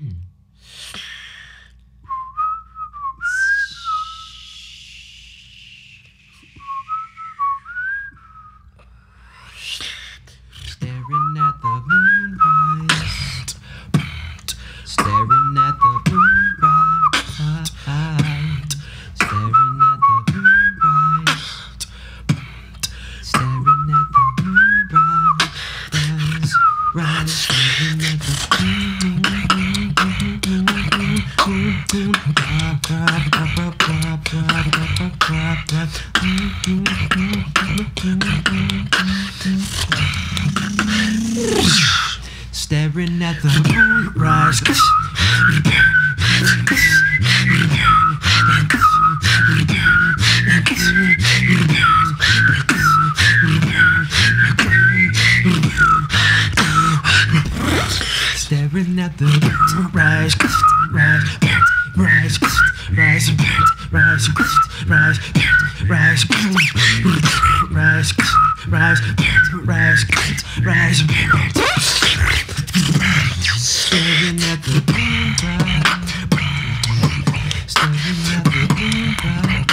Staring at the moonrise, staring at the moonrise, staring at the moonrise, staring at the moonrise, staring at the staring at the moonrise. Staring at the rise, rise, rise, rise, rise, rise, rise, rise, rise, rise, rise, staring at the moonrise, staring at the moonrise,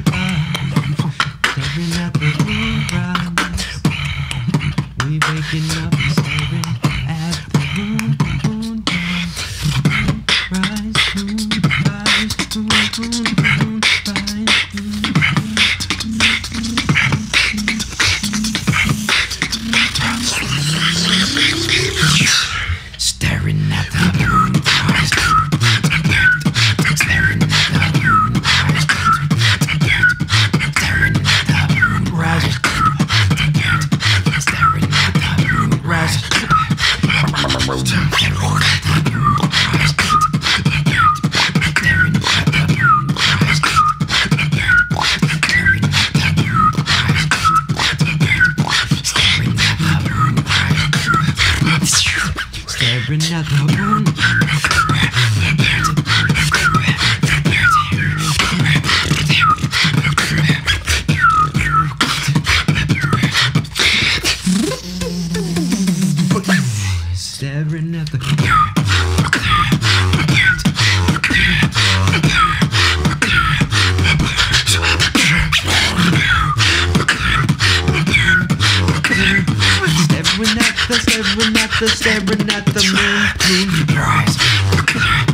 staring at the moonrise. We waking up and staring at the moonrise, moonrise, moonrise, moonrise. Staring at the moonrise, staring at the moonrise, staring at the moonrise, staring at the moonrise, staring at the moon. Staring at the staring at the moonrise.